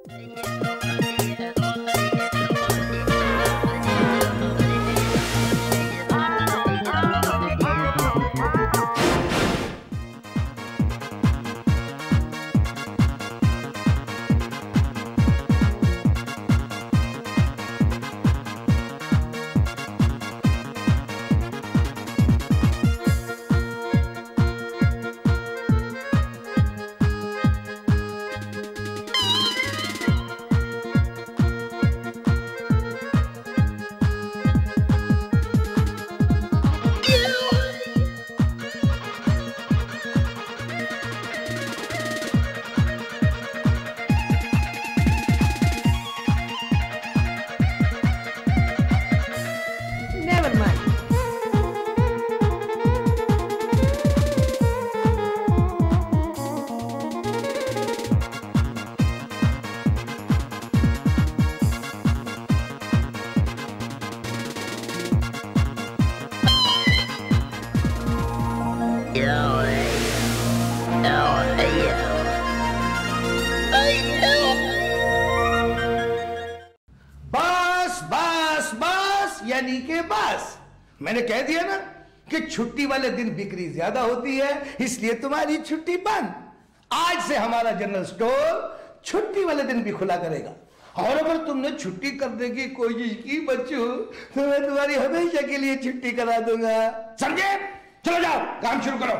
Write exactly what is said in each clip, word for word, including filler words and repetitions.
यानी के बस मैंने कह दिया ना कि छुट्टी वाले दिन बिक्री ज्यादा होती है, इसलिए तुम्हारी छुट्टी बंद। आज से हमारा जनरल स्टोर छुट्टी वाले दिन भी खुला करेगा, और अगर तुमने छुट्टी करने की कोशिश की बच्चों तो मैं तुम्हारी हमेशा के लिए छुट्टी करा दूंगा। समझे? चलो जाओ, काम शुरू करो।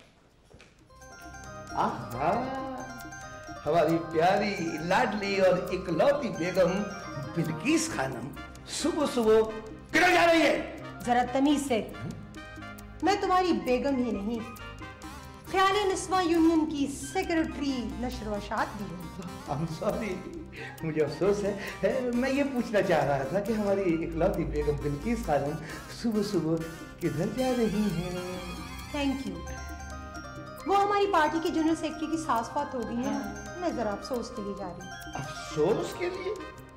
आहा, हमारी प्यारी लाडली और इकलौती बेगम बिल्किस खानम सुबह सुबह किधर जा रही है? जरा तमीज से, मैं तुम्हारी बेगम ही नहीं, ख्याली निस्वा यूनियन की सेक्रेटरी नशर-व-शात भी हूँ। I'm sorry, मुझे अफसोस है। मैं ये पूछना चाह रहा था कि हमारी इकलौती बेगम बिल्किस खानम सुबह सुबह किधर जा रही हैं? Thank you. वो हमारी पार्टी के जनरल सेक्रेटरी की सास बात हो गई है, मैं जरा अफसोस के लिए जा रही हूँ। अफसोस के लिए?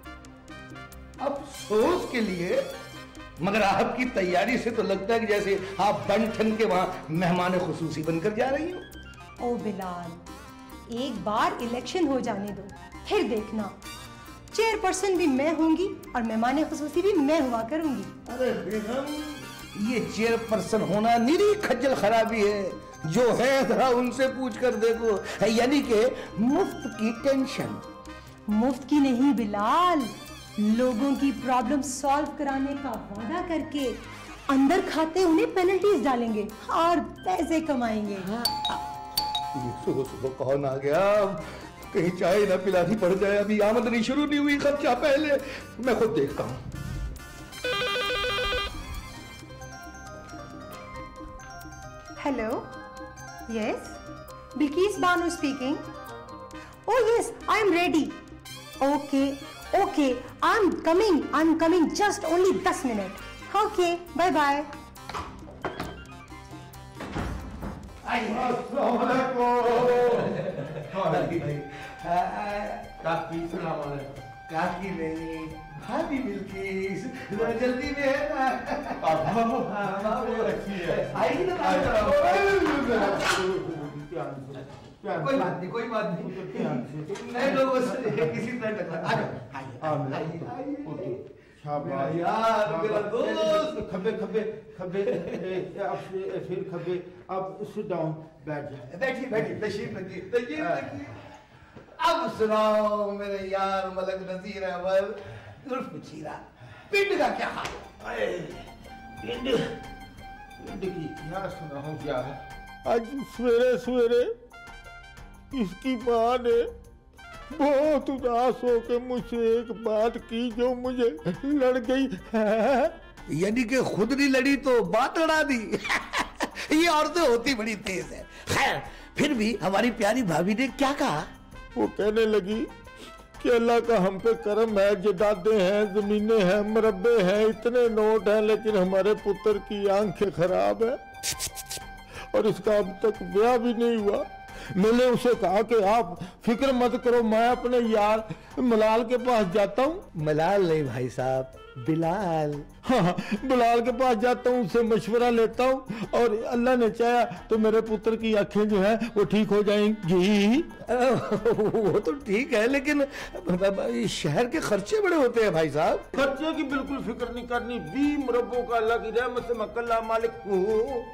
अफसोस के लिए? मगर आपकी तैयारी से तो लगता है कि जैसे आप बनठन के वहां मेहमान खुसूसी बनकर जा रही हो। ओ बिलाल, एक बार इलेक्शन हो जाने दो, फिर देखना चेयरपर्सन भी मैं होंगी और मेहमान खुसूसी भी मैं हुआ करूंगी। अरे बेगम, ये चेयरपर्सन होना निरी खज्जल खराबी है, जो है जरा उनसे पूछ कर देखो। यानी कि मुफ्त की टेंशन। मुफ्त की नहीं बिलाल, लोगों की प्रॉब्लम सॉल्व कराने का वादा करके अंदर खाते उन्हें पेनल्टीज डालेंगे और पैसे कमाएंगे। ये सुबह सुबह कौन आ गया? कहीं चाय ना पिलानी पड़ जाए, अभी आमदनी शुरू नहीं हुई, खर्चा पहले। मैं खुद देखता हूँ। Hello, yes, Bilkis Bano speaking. Oh yes, I am ready. Okay okay, I am coming, I am coming, just only दस मिनट। Okay, bye bye. काकी नहीं, भाभी बिल्किस, जल्दी में है ना? आइए ना, कोई बात नहीं, कोई बात नहीं, नए लोगों से किसी तरह टकरा। आइए आइए यार, मेरा दोस्त। खब्बे खब्बे खब्बे, अब फिर खब्बे, अब सिट डाउन, बैठ जा। बैठिए बैठिए, तशरीफ रखिए, तशरीफ रखिए। अब सुनाओ मेरे यार मलक नजीर अहमद उर्फ चीरा, पिंड का क्या हाल? पिंड पिंड की क्या सुनाऊं यार? आज सवेरे सवेरे इसकी माँ ने बहुत उदास होकर मुझसे एक बात की जो मुझे लड़ गई है। यानी कि खुद नहीं लड़ी तो बात लड़ा दी। ये औरतें होती बड़ी तेज है। खैर, फिर भी हमारी प्यारी भाभी ने क्या कहा? वो कहने लगी कि अल्लाह का हम पे करम है, जदादे हैं, जमीनें हैं, मरब्बे हैं, इतने नोट हैं, लेकिन हमारे पुत्र की आंखें खराब है और इसका अब तक ब्याह भी नहीं हुआ। मैंने उसे कहा कि आप फिक्र मत करो, मैं अपने यार मलाल के पास जाता हूँ। मलाल नहीं भाई साहब, बिलाल। हाँ, बिलाल के पास जाता हूँ, उससे मशवरा लेता हूँ और अल्लाह ने चाहा तो मेरे पुत्र की आंखें जो है वो ठीक हो जाएंगी। वो तो ठीक है, लेकिन शहर के खर्चे बड़े होते हैं भाई साहब। खर्चे की बिल्कुल फिक्र नहीं करनी, बी मुरब्बों का अल्लाह की रहमत से मक्कल्ला मालिक हूँ।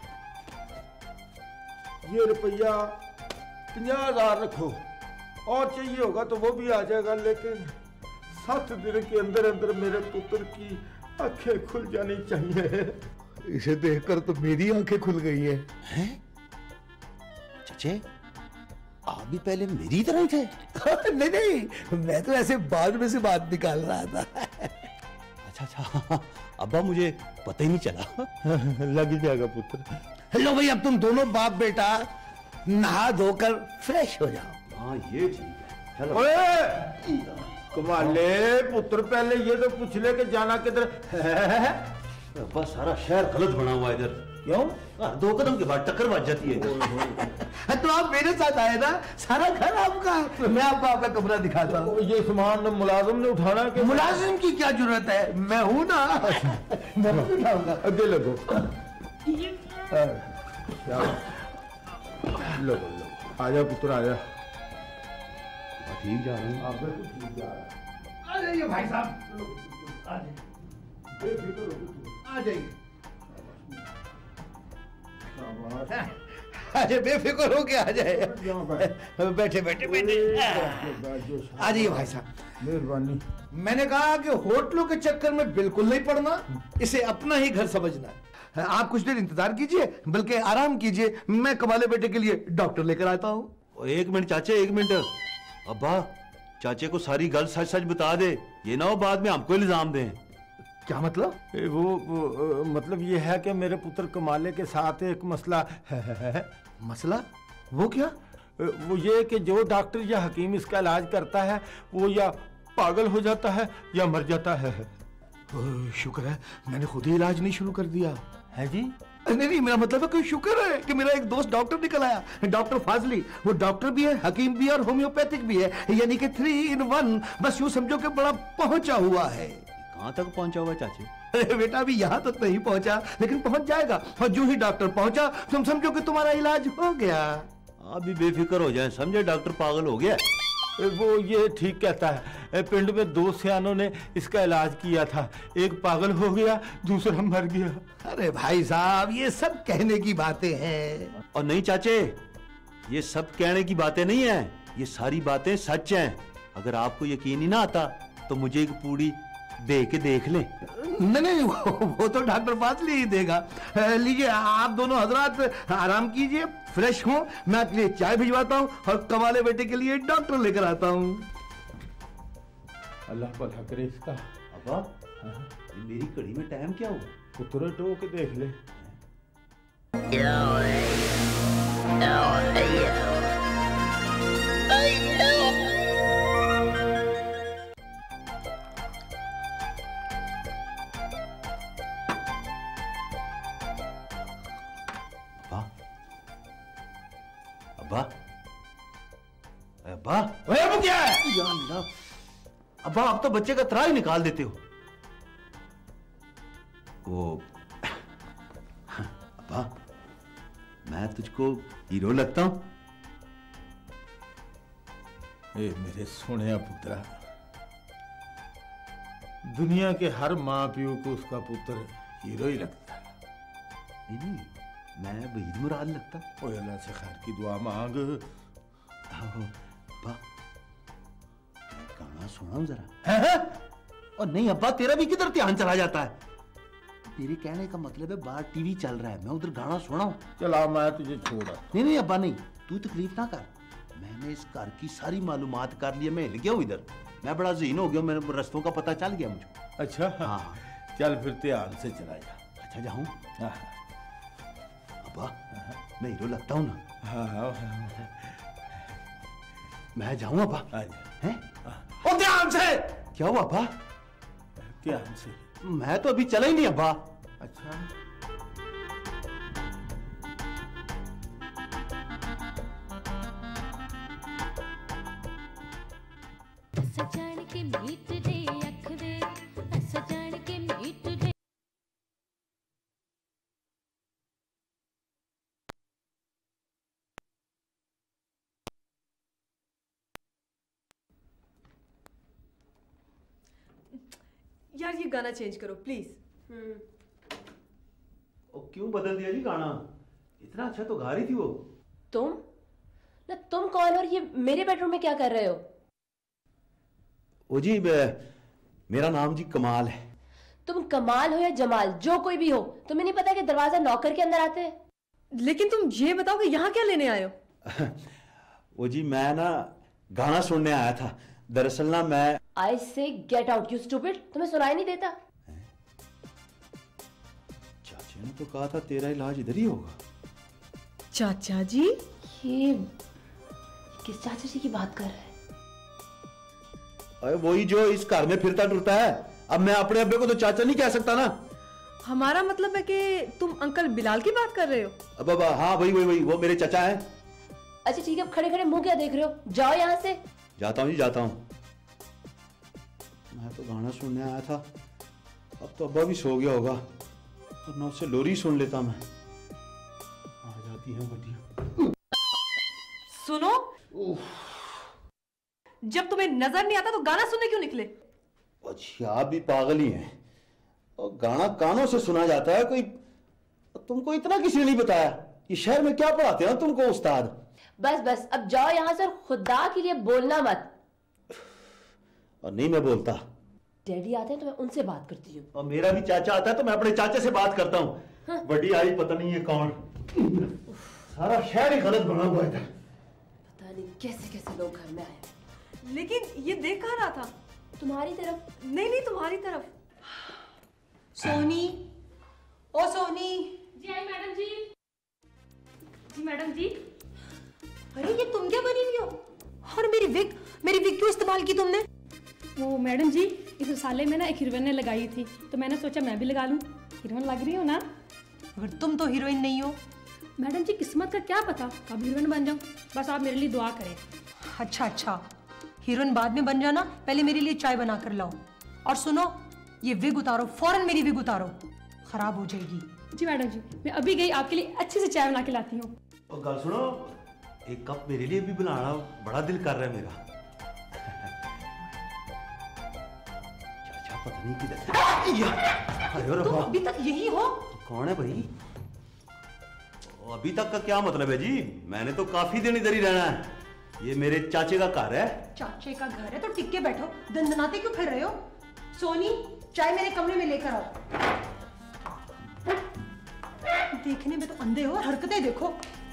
ये रुपया पंजाह हजार रखो, और चाहिए होगा तो वो भी आ जाएगा, लेकिन सात दिन के अंदर अंदर मेरे पुत्र की आंखें खुल जानी चाहिए। इसे देखकर तो मेरी आंखें खुल गई है। हैं? चचे, आप भी पहले मेरी तरह थे? नहीं नहीं, मैं तो ऐसे बाद में से बात निकाल रहा था। अच्छा अच्छा, अब्बा मुझे पता ही नहीं चला। लग जाएगा पुत्र। लो भाई, अब तुम दोनों बाप बेटा नहा धोकर फ्रेश हो जाओ। हाँ ये ठीक है, चलो। ओए कमाले पुत्र, पहले ये तो पूछ ले कि जाना किधर है। अब्बा सारा शहर गलत बना हुआ है इधर। क्यों? हाँ, दो कदम के बाद टक्कर बज जाती है इधर। तो आप मेरे साथ आए ना, सारा घर आपका है। मैं आपको आपका कमरा दिखाता हूँ। ये सामान मुलाजिम ने उठाना है कि मुलाजिम की क्या जरूरत है, मैं हूं ना। मैं उठाऊंगा। आगे लगो। लो लो, आजा पुत्र आजा। ठीक जा रहा हूँ। आप ठीक जा रहा है। आ जाइए भाई साहब, आ जाइए, आ जाइए। अरे बेफिक्र हो के आ जाए। बैठे बैठे बैठे आ जाइए भाई साहब। मेहरबानी। मैंने कहा कि होटलों के चक्कर में बिल्कुल नहीं पड़ना, इसे अपना ही घर समझना है। आप कुछ देर इंतजार कीजिए, बल्कि आराम कीजिए, मैं कमाले बेटे के लिए डॉक्टर लेकर आता हूँ। एक मिनट चाचे, एक मिनट। अब्बा चाचे को सारी गल सच सच बता दे, ये ना हो बाद में हमको इल्जाम दें। क्या मतलब? ए, वो, वो मतलब ये है कि मेरे पुत्र कमाले के साथ एक मसला है, है, है। मसला? वो क्या? वो ये कि जो डॉक्टर या हकीम इसका इलाज करता है वो या पागल हो जाता है या मर जाता है। ओ, शुक्र है मैंने खुद ही इलाज नहीं शुरू कर दिया है जी। नहीं नहीं, मेरा मतलब है कोई शुक्र है कि मेरा एक दोस्त डॉक्टर निकल आया, डॉक्टर फाजली। वो डॉक्टर भी है, हकीम भी है और होम्योपैथिक भी है, यानी कि थ्री इन वन। बस यूं समझो कि बड़ा पहुंचा हुआ है। कहाँ तक पहुंचा हुआ चाची? अरे बेटा अभी यहाँ तक नहीं पहुंचा, लेकिन पहुंच जाएगा। और जो ही डॉक्टर पहुंचा तुम समझो कि तुम्हारा इलाज हो गया। आप भी बेफिक्र हो जाए, समझे डॉक्टर पागल हो गया। वो ये ठीक कहता है, पिंड में दो सियानों ने इसका इलाज किया था, एक पागल हो गया, दूसरा मर गया। अरे भाई साहब ये सब कहने की बातें हैं। और नहीं चाचे, ये सब कहने की बातें नहीं है, ये सारी बातें सच हैं। अगर आपको यकीन ही ना आता तो मुझे एक पूरी दे के देख ले। नहीं नहीं, वो, वो तो डॉक्टर फाजली ही देगा। लीजिए आप दोनों हजरात आराम कीजिए, फ्रेश हो, मैं आपके लिए चाय भिजवाता हूँ और कमाले बेटे के लिए डॉक्टर लेकर आता हूँ। अल्लाह भला करे इसका। अब्बा ये मेरी कड़ी में टाइम क्या हुआ? पुत्र टो के देख ले। अब्बा अब्बा वो क्या है? या अल्लाह, अब्बा आप तो बच्चे का त्राह ही निकाल देते हो। वो अब्बा मैं तुझको हीरो लगता हूं? ए मेरे सोने पुत्रा, दुनिया के हर माँ प्यो को उसका पुत्र हीरो ही लगता है। नहीं नहीं, मैं वहीद मुराद लगता। ओए अल्लाह से खैर की दुआ मांग। अब्बा मैं गाना सुनाऊं जरा? और नहीं अब्बा, तेरा भी किधर ध्यान चला जाता है? तेरे कहने का मतलब है बाहर टीवी चल रहा है, मैं उधर गाना सुनाऊं? चला मैं तुझे छोड़ा। नहीं नहीं अब्बा नहीं, तू तकलीफ ना कर, मैंने इस घर की सारी मालूमात कर ली है, मैं हिल गया हूँ इधर, मैं बड़ा ज़हीन हो गया, मेरे रस्तों का पता चल गया मुझे। अच्छा हाँ चल फिर ध्यान से चला जा। अच्छा जाऊँ? हाँ अब्बा मैं हीरो लगता हूँ ना? हाँ हाँ मैं जाऊँ अब्बा? हैं? और ध्यान से। क्या हुआ अब्बा? ध्यान से। मैं तो अभी चला ही नहीं अब्बा। अच्छा सजान के मीट दे अख दे सजान के मीट दे। यार ये गाना चेंज करो प्लीज। और क्यों बदल दिया जी गाना? इतना अच्छा तो गा रही थी वो। तुम ना तुम कौन और ये मेरे बेडरूम में क्या कर रहे हो? ओ जी मेरा नाम जी कमाल है। तुम कमाल हो या जमाल, जो कोई भी हो, तुम्हें नहीं पता कि दरवाजा नौकर के अंदर आते हैं? लेकिन तुम ये बताओ कि यहाँ क्या लेने आए हो? वो जी मैं ना गाना सुनने आया था। दरअसल ना मैं आई से गेट आउट यू स्टूपिड। तुम्हें सुनाई नहीं देता? चाची ने तो कहा था तेरा इलाज इधर ही होगा। चाचा जी? ये किस चाचा जी की बात कर रहे हैं? अरे वही जो इस घर में फिरता टुरता है। अब मैं अपने अब्बे को तो चाचा नहीं कह सकता ना। हमारा मतलब है कि तुम अंकल बिलाल की बात कर रहे हो? अब अब हाँ वही वही वही वो मेरे चाचा है। अच्छा ठीक है, अब खड़े खड़े मुंह क्या देख रहे हो? जाओ यहाँ से। जाता हूँ जी जाता हूँ। मैं तो गाना सुनने आया था। अब तो अब्बा भी सो गया होगा, वरना उससे लोरी सुन लेता मैं। आ जाती है बटिया। सुनो, जब तुम्हें नजर नहीं आता तो गाना सुनने क्यों निकले? अच्छा आप भी पागल ही हैं। और गाना कानों से सुना जाता है। कोई तुमको इतना किसी ने नहीं बताया? ये शहर में क्या पढ़ाते हैं तुमको उस्ताद? बस बस अब जाओ यहाँ से और खुदा के लिए बोलना मत। और नहीं मैं बोलता। डैडी आते हैं तो मैं उनसे बात करती हूँ। और मेरा भी चाचा आता है तो मैं अपने चाचे से बात करता हूँ। हाँ। बड़ी आई पता नहीं ये कौन। सारा शहर ही गलत बना हुआ है। पता नहीं कैसे कैसे लोग घर में आए। लेकिन ये देख कहाँ रहा था? तुम्हारी तरफ। नहीं नहीं तुम्हारी तरफ। सोनी, ओ सोनी। जी आई मैडम जी। जी मैडम जी। अरे ये तुम क्या बनी हुई हो? और मेरी विग, मेरी विग क्यों इस्तेमाल की तुमने? वो मैडम जी इस साले में ना एक हीरोइन ने लगाई थी तो मैंने सोचा मैं भी लगा लूं। हीरोइन लग रही हो ना? अगर तुम तो हीरोइन नहीं हो। मैडम जी किस्मत का क्या पता कब हीरोइन बन जाऊं। बस आप मेरे लिए दुआ करें। अच्छा अच्छा, हीरोइन बाद में बन जाना, पहले मेरे लिए चाय बना कर लाओ। और सुनो, ये विग उतारो, फौरन मेरी विग उतारो, खराब हो जाएगी। जी मैडम जी, मैं अभी गई आपके लिए अच्छे से चाय बना के लाती हूँ। और गल सुनो, एक कप मेरे लिए भी बनाना, बड़ा दिल कर रहा है मेरा। चाचा पता नहीं किधर। तुम अभी तक यही हो? कौन है भाई? अभी तक का क्या मतलब है जी? मैंने तो काफी दिन इधर ही रहना है। ये मेरे चाचे का घर है। चाचे का घर है तो टिक के बैठो, दंदनाते क्यों फिर रहे हो? सोनी, चाय मेरे कमरे में लेकर आओ। देखने में तो अंधे हो, हरकतें देखो।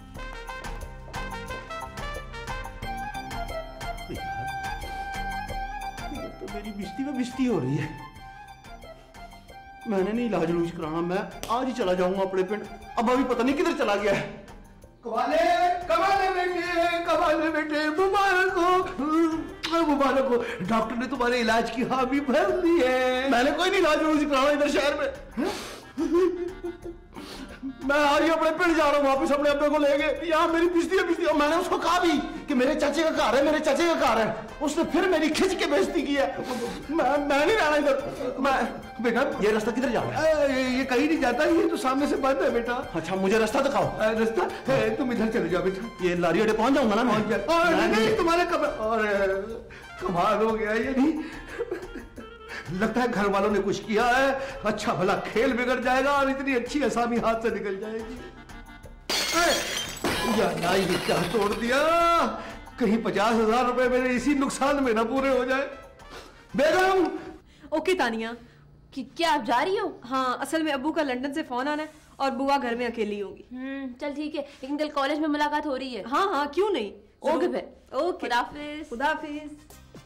यार, तो मेरी बिस्ती में बिस्ती हो रही है। मैंने नहीं इलाज लूज कराना, मैं आज ही चला जाऊंगा अपने पिंड। अब अभी पता नहीं किधर चला गया है। कमाले कमाले बेटे, कमाले बेटे, मुबारक हो, मुबारक हो। डॉक्टर ने तुम्हारे इलाज की हामी भर दी है। मैंने कोई नहीं इलाज लूज कराना इधर शहर में। मैं आज ही अपने पिंड जा रहा हूँ, वापस अपने अब्बे को लेके। यहाँ मेरी बिस्ती है बिस्ती। और मैंने उसको कहा भी कि मेरे चाचे का घर है, मेरे चाचे का घर है। उसने फिर मेरी खिंच के बेइज्जती की है। मैं मैं नहीं रहना इधर। मैं बेटा ये रास्ता किधर जा रहा है? ये, ये कहीं नहीं जाता, ये तो सामने से बंद है बेटा। अच्छा मुझे रास्ता दिखाओ। रास्ता है, तुम इधर चले जाओ बेटा। ये लारी अड्डे पहुंच जाऊंगा ना मैं? और नहीं तुम्हारे कमरे। और कमाल हो गया ये। नहीं लगता है घर वालों ने कुछ किया है। अच्छा भला खेल बिगड़ जाएगा और इतनी अच्छी असामी हाथ से निकल जाएगी। या नाई ने क्या तोड़ दिया। कहीं पचास हजार रुपए मेरे इसी नुकसान में ना पूरे हो जाए। बेगम। ओके तानिया। कि क्या आप जा रही हो? हाँ, असल में अब्बू का लंदन से फोन आना है और बुआ घर में अकेली होंगी। हम्म चल ठीक है, लेकिन कल कॉलेज में मुलाकात हो रही है। हाँ हाँ क्यों नहीं। ओके फिर। ओके, खुदाफिज। खुदाफिज।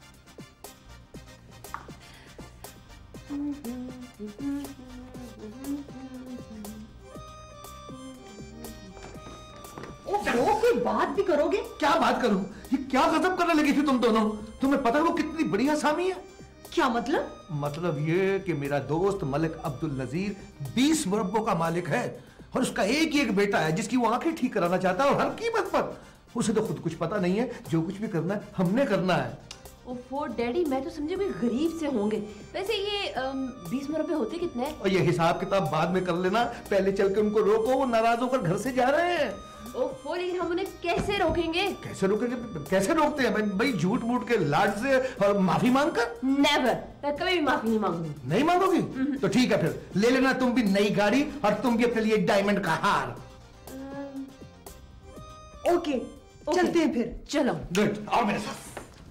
ओह, कोई बात भी करोगे? क्या बात करूं? ये क्या गजब करने लगी थी तुम दोनों? तुम्हें पता है वो कितनी बड़ी आसामी है? क्या मतलब? मतलब ये कि मेरा दोस्त मलिक अब्दुल नजीर बीस मुरब्बों का मालिक है और उसका एक ही एक बेटा है जिसकी वो आंखें ठीक कराना चाहता है और हर कीमत पर। उसे तो खुद कुछ पता नहीं है, जो कुछ भी करना है हमने करना है। ओफो डैडी, मैं तो समझी कोई गरीब से होंगे। वैसे ये बीस रुपए होते कितने हैं? और ये हिसाब किताब बाद में कर लेना, पहले चल के उनको रोको, वो नाराज होकर घर से जा रहे हैं। ओफो, लेकिन हम उन्हें कैसे रोकेंगे? कैसे रोकेंगे? कैसे रोकते हैं भाई? भाई झूठ मूठ के लाड से और माफी मांग कर? नेवर, मैं कभी भी माफी नहीं मांगूंगी। नहीं मांगोगी? तो ठीक है, फिर ले लेना तुम भी नई गाड़ी और तुम भी अपने लिए डायमंड का हार। ओके, चलते हैं फिर। चलो। गुड, आओ मेरे साथ।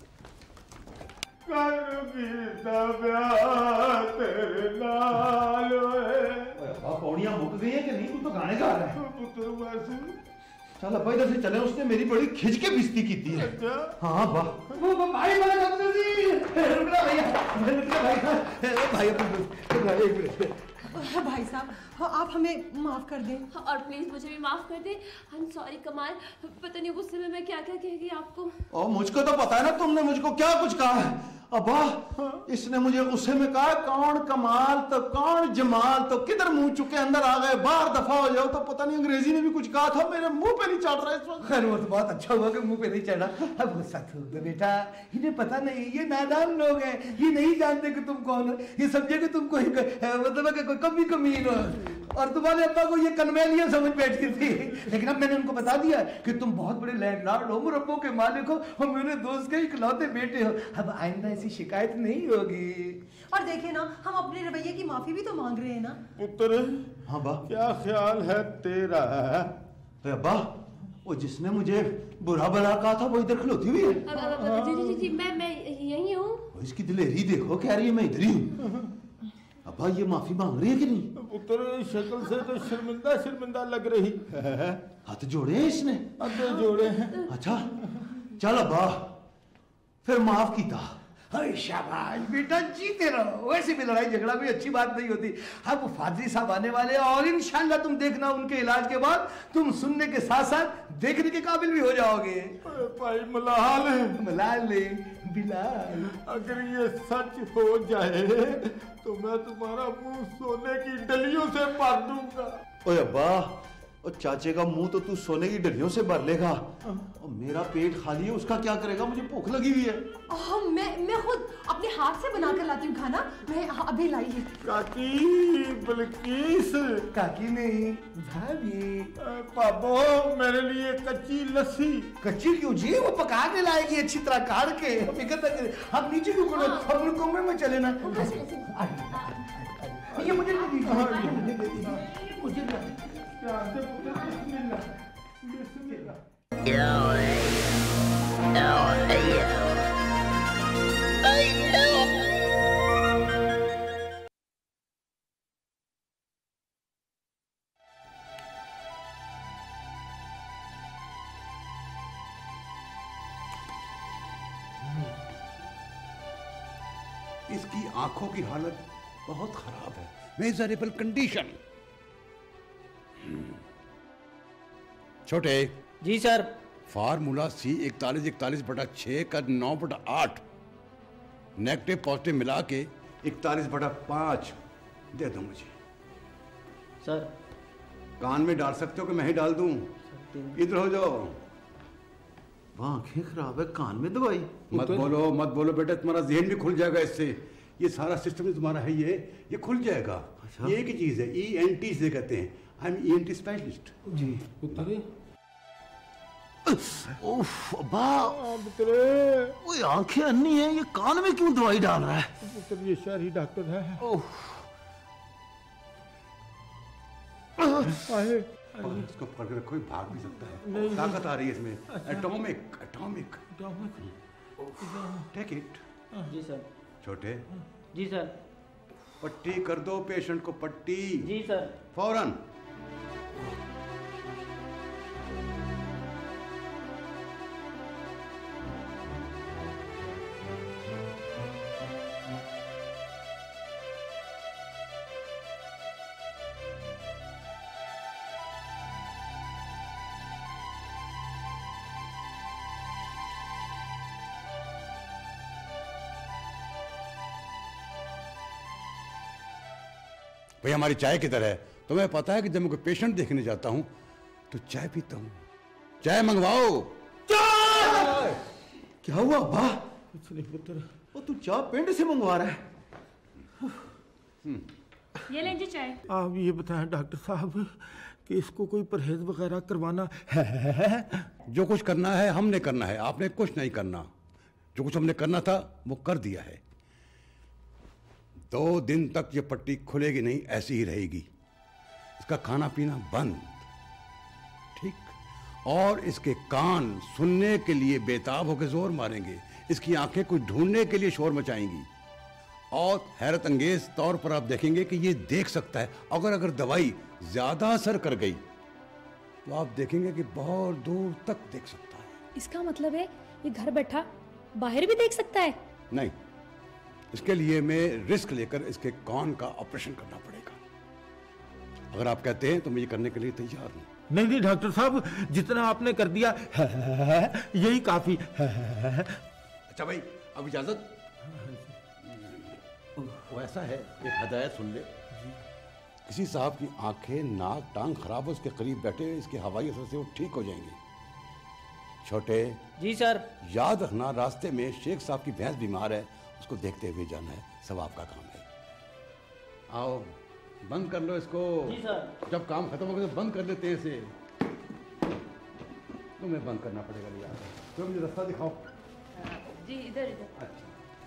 पौड़ियां मुक गई है कि नहीं? तू तो गाने गा रहा है। चल अब्बा इधर से चले, उसने मेरी बड़ी खिंच के बिस्ती की थी। हाँ वाह भाई, भाई डॉक्टर जी, रुकना भैया, रुकना भाई, भाई भाई भाई साहब, हाँ, आप हमें माफ कर दें। और प्लीज मुझे भी माफ कर दे। आई एम सॉरी कमाल, पता नहीं गुस्से में मैं क्या क्या कह गई आपको। और मुझको तो पता है ना तुमने मुझको क्या कुछ कहा है। अब्बा, इसने मुझे गुस्से में कहा कौन कमाल तो कौन जमाल, तो किधर मुंह चुके अंदर आ गए, बाहर दफा हो जाओ। तो पता नहीं अंग्रेजी में भी कुछ कहा था, मेरे मुंह पे नहीं चढ़ रहा इस वक्त। खैर वो तो बहुत अच्छा हुआ कि मुंह पे नहीं चढ़ा। अब गुस्सा थूक दो बेटा, इन्हें पता नहीं, ये नादान लोग हैं, ये नहीं जानते कि तुम कौन हो, ये समझे कि तुम कोई मतलब कोई कमी कमीन हो। और तुम्हारे अब्बा को ये कनवेलियां समझ बैठी थी, लेकिन अब मैंने उनको बता दिया कि तुम बहुत बड़े लैंडलॉर्ड हो, मुरब्बों के मालिक हो और मेरे दोस्त के इकलौते बेटे हो। अब आइंदा ऐसी शिकायत नहीं होगी। और देखे ना, हम अपने रवैये की माफी भी तो मांग रहे हैं ना। पुत्र, हाँ बा, क्या ख्याल है तेरा? अब्बा, वो जिसने मुझे बुरा भला कहा था वो इधर खलोती हुई है। जी जी जी जी, मैं मैं यही हूँ। इसकी दिलेरी देखो, कह रही है मैं इधर ही हूँ। अब्बा ये माफी मांग रही है कि नहीं? पुत्र, शक्ल से तो शर्मिंदा शर्मिंदा लग रही है। हाथ जोड़े हैं इसने? हाथ जोड़े हैं। अच्छा चल अब्बा, फिर माफ कीता। अरे शाबाश बेटा, जीते रहो। वैसे भी लड़ाई झगड़ा भी अच्छी बात नहीं होती। अब फादरी साहब आने वाले हैं और इंशाल्लाह तुम देखना उनके इलाज के बाद तुम सुनने के साथ साथ देखने के काबिल भी हो जाओगे। भाई मलाल, मलाल ले बिलाल, अगर ये सच हो जाए तो मैं तुम्हारा मुंह सोने की डलियों से भर दूंगा। ओए अब्बा, और चाचे का मुंह तो तू सोने की डलियों से भर लेगा, और मेरा पेट खाली है, उसका क्या करेगा? मुझे भूख लगी हुई है। ओह, मैं मैं खुद अपने हाथ से बना कर लाती हूँ खाना, मैं अभी लाई है। काकी, बल्कीस। काकी नहीं भाभी। पापो, मेरे लिए कच्ची लस्सी। कच्ची क्यों जी? वो पका के लाएगी अच्छी तरह काट के। फिक्र न करे, आप नीचे क्यों खड़े, अपने कमरे में चले ना। ये मुझे दे दीजिए, मुझे दे दीजिए। इसकी आंखों की हालत बहुत खराब है, मेजरेबल कंडीशन। छोटे जी सर। फार्मूला सी इकतालीस इकतालीस बटा छः का नौ बटा आठ नेगेटिव पॉजिटिव मिला के इकतालीस बटा पाँच दे दो मुझे। सर कान में डाल सकते हो कि मैं ही डाल दूं? इधर हो जाओ। आंखें खराब है, कान में दवाई मत बोलो मत बोलो बेटा, तुम्हारा जहन भी खुल जाएगा इससे। ये सारा सिस्टम जो तुम्हारा है ये ये खुल जाएगा। अच्छा? ये एक ही चीज है, ई एन टी से कहते हैं। I am E N T specialist. जी पुत्र। उफ अब्बा, पुत्र, वो आंखें अन्नी है, ये कान में क्यों दवाई डाल रहा है? पुत्र ये शहरी डॉक्टर है। आए, इसको पकड़ के रखो, भाग भी सकता है, ताकत आ रही है इसमें। Atomic atomic take it. जी सर। छोटे जी सर। पट्टी कर दो पेशेंट को, पट्टी। जी सर। फौरन। भाई हमारी चाय किधर है? तुम्हें पता है कि जब मैं कोई पेशेंट देखने जाता हूं तो चाय पीता हूं। चाय मंगवाओ। चाय! क्या हुआ अब्बा? कुछ नहीं पुत्र। वो तू चाय पिंड से मंगवा रहा है? ये लें जी चाय। आप ये बताएं डॉक्टर साहब कि इसको कोई परहेज वगैरह करवाना है? जो कुछ करना है हमने करना है, आपने कुछ नहीं करना। जो कुछ हमने करना था वो कर दिया है। दो दिन तक ये पट्टी खुलेगी नहीं, ऐसी ही रहेगी। इसका खाना पीना बंद, ठीक? और इसके कान सुनने के लिए बेताब होकर जोर मारेंगे, इसकी आंखें कुछ ढूंढने के लिए शोर मचाएंगी। और हैरत अंगेज तौर पर आप देखेंगे कि ये देख सकता है। अगर अगर दवाई ज्यादा असर कर गई तो आप देखेंगे कि बहुत दूर तक देख सकता है। इसका मतलब है ये घर बैठा बाहर भी देख सकता है? नहीं, इसके लिए मैं रिस्क लेकर इसके कान का ऑपरेशन करना पड़ेगा। अगर आप कहते हैं तो मैं ये करने के लिए तैयार हूं। नहीं नहीं डॉक्टर साहब, जितना आपने कर दिया है, यही काफी है। अच्छा भाई, अब इजाजत। वो ऐसा है, एक हदायत सुन ले। किसी साहब की आंखें, नाक, टांग खराब हो, उसके करीब बैठे, इसके हवाई असर से वो ठीक हो जाएंगे। छोटे जी सर। याद रखना, रास्ते में शेख साहब की भैंस बीमार है, उसको देखते हुए जाना है, सब आपका काम है। आओ बंद कर लो इसको। जी सर। जब काम खत्म हो गया तो बंद कर लेते हैं इसे। तुम्हें बंद करना पड़ेगा यार। तो मुझे रास्ता दिखाओ। जी इधर इधर। अच्छा।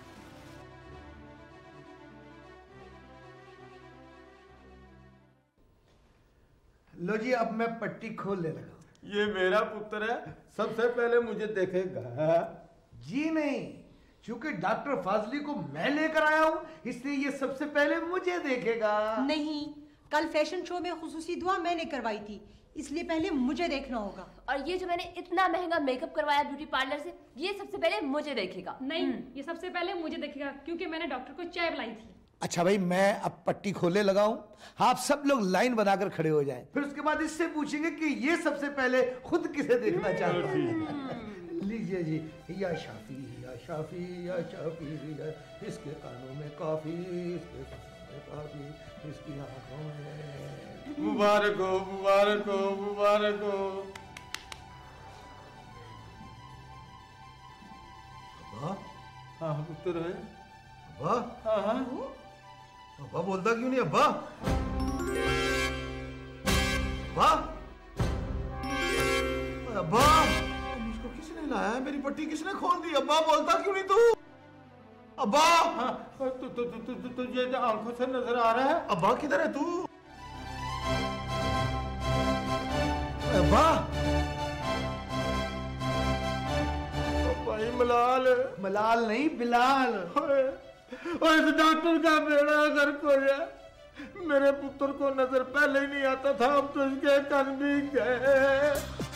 लो जी, अब मैं पट्टी खोलने लगा। ये मेरा पुत्र है, सबसे पहले मुझे देखेगा। जी नहीं, क्योंकि डॉक्टर फाजली को मैं लेकर आया हूं, इसलिए ये सबसे पहले मुझे देखेगा। नहीं, कल फैशन शो में खुसूसी दुआ मैंने करवाई थी, इसलिए पहले मुझे देखना होगा। और ये जो मैंने इतना महंगा मेकअप करवाया ब्यूटी पार्लर से, ये सबसे पहले मुझे देखेगा। नहीं, ये सबसे पहले मुझे देखेगा क्योंकि मैंने डॉक्टर को चाय पिलाई थी। अच्छा भाई, मैं अब पट्टी खोलने लगा हूं, आप सब लोग लाइन बनाकर खड़े हो जाएं। फिर उसके बाद इससे पूछेंगे कि ये सबसे पहले खुद किसे देखना चाहता है। लीजिए जी, या शाफी या शाफी या शाफी या, इसके कानों में काफी, इसके कानों में काफी, इसकी आंखों में। मुबारक हो, मुबारक हो, मुबारक हो। अब्बा? हाँ पुत्र है। अब्बा? हाँ हाँ। अब्बा बोलता क्यों नहीं? अब्बा? अब्बा? अब्बा? मुझको किसने लाया है? मेरी पट्टी किसने खोल दी? अब्बा बोलता क्यों नहीं तू? अब्बा? हाँ, तु, तु, तु, तु, तु, तुझे आंखों से नजर आ रहा है? अब्बा किधर है तू? अब्बा? भाई मलाल। मलाल नहीं, बिलाल। और इस डॉक्टर का बेड़ा गर्क हो गया। मेरे पुत्र को नजर पहले ही नहीं आता था, अब तो इसके कान भी गए।